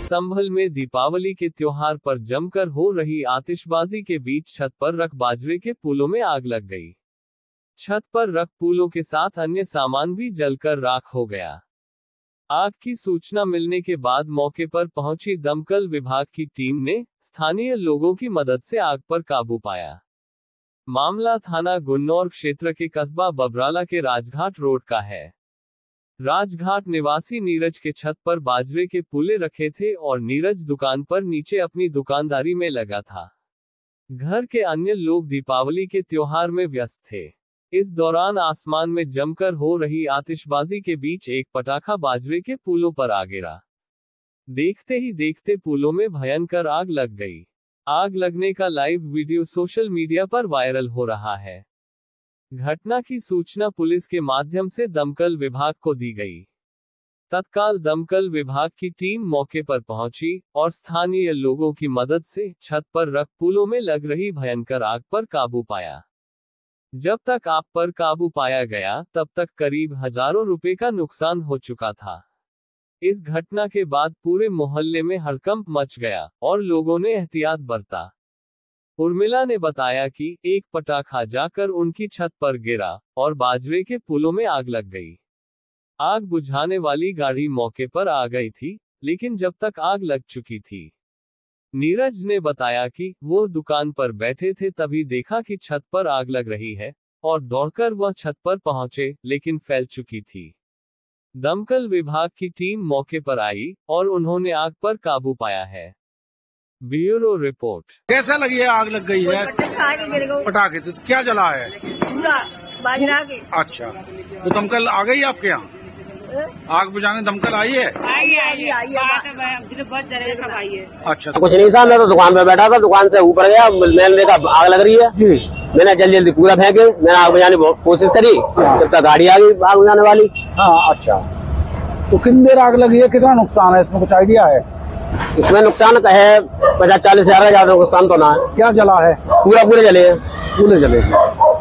संभल में दीपावली के त्योहार पर जमकर हो रही आतिशबाजी के बीच छत पर रख बाजरे के पुलों में आग लग गई। छत पर रख पुलों के साथ अन्य सामान भी जलकर राख हो गया। आग की सूचना मिलने के बाद मौके पर पहुंची दमकल विभाग की टीम ने स्थानीय लोगों की मदद से आग पर काबू पाया। मामला थाना गुन्नौर क्षेत्र के कस्बा बबराला के राजघाट रोड का है। राजघाट निवासी नीरज के छत पर बाजरे के पुले रखे थे और नीरज दुकान पर नीचे अपनी दुकानदारी में लगा था। घर के अन्य लोग दीपावली के त्योहार में व्यस्त थे। इस दौरान आसमान में जमकर हो रही आतिशबाजी के बीच एक पटाखा बाजरे के पुलों पर आ गिरा। देखते ही देखते पुलों में भयंकर आग लग गई। आग लगने का लाइव वीडियो सोशल मीडिया पर वायरल हो रहा है। घटना की सूचना पुलिस के माध्यम से दमकल विभाग को दी गई। तत्काल दमकल विभाग की टीम मौके पर पहुंची और स्थानीय लोगों की मदद से छत पर रख पुलों में लग रही भयंकर आग पर काबू पाया। जब तक आग पर काबू पाया गया तब तक करीब हजारों रुपए का नुकसान हो चुका था। इस घटना के बाद पूरे मोहल्ले में हड़कंप मच गया और लोगों ने एहतियात बरता। उर्मिला ने बताया कि एक पटाखा जाकर उनकी छत पर गिरा और बाजरे के पुलों में आग लग गई। आग बुझाने वाली गाड़ी मौके पर आ गई थी, लेकिन जब तक आग लग चुकी थी। नीरज ने बताया कि वो दुकान पर बैठे थे तभी देखा कि छत पर आग लग रही है और दौड़कर वह छत पर पहुंचे, लेकिन फैल चुकी थी। दमकल विभाग की टीम मौके पर आई और उन्होंने आग पर काबू पाया है। Bureau report. कैसा लगी है? आग लग गई है। पटाखे तो क्या जला है? पूरा बाजरा के। अच्छा, तो दमकल आ गई आपके यहाँ? आग बुझाने दमकल आई है? अच्छा, कुछ नहीं था, मैं तो दुकान पे बैठा था, दुकान से ऊपर गया, मैंने देखा आग लग रही है जी। मैंने जल्दी जल्दी पूरा फेंके, मैंने आग बुझाने की कोशिश करी, तब तक गाड़ी आ गई आग बुझाने वाली। हाँ, अच्छा, तो कितनी देर आग लगी है? कितना नुकसान है इसमें, कुछ आइडिया है? इसमें नुकसान तो है 50-40 हजार का, ज्यादा नुकसान तो ना है। क्या जला है? पूरे जले हैं। पूरे जले।